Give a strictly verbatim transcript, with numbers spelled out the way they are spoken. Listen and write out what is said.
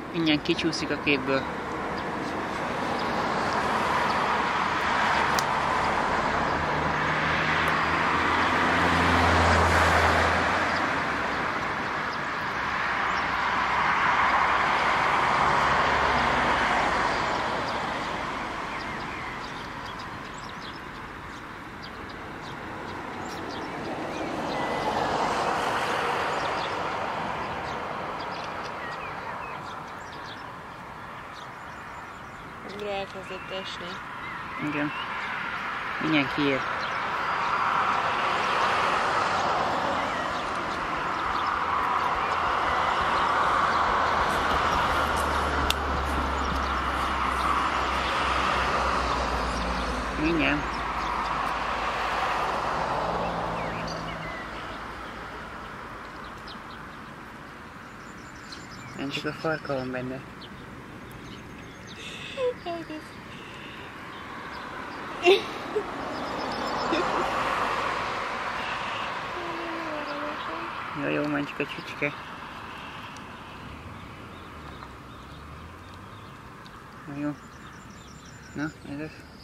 Mindjárt kicsúszik a képből. Elkezdett esni. Igen. Mindjárt kiér. Mindjárt. Nem csak a farka van benne. Jó, jó, menj csak a csücske. Jó, jó. Na, ez az.